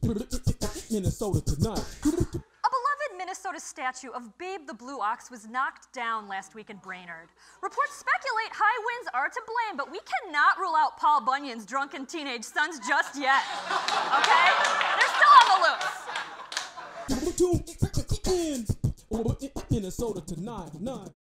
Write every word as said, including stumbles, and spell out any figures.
Minnesota tonight. A beloved Minnesota statue of Babe the Blue Ox was knocked down last week in Brainerd. Reports speculate high winds are to blame, but we cannot rule out Paul Bunyan's drunken teenage sons just yet. Okay? They're still on the loose. Minnesota tonight.